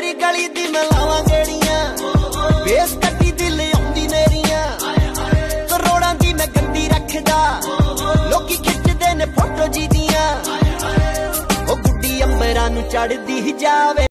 तेरी गली दी मैं लावां गेड़ियां बेस कट्टी दिल आउंदी मेरियां करोड़ां दी मैं गड्डी रखदा लोकी खिचदे ने फोटो जी दियां ओ गुड्डी अंबरां नूं चढ़दी जावे।